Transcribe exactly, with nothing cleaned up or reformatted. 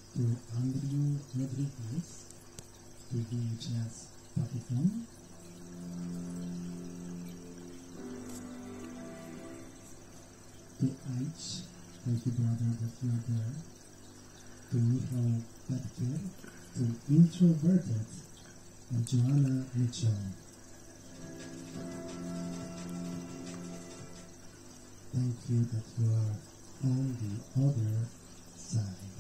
to Andrew Rodriguez, to V H S Pakistan, to H, thank you brother that you are there, to Michael Petker, to Introverted, and Joanna Mitchell. Thank you that you are on the other side.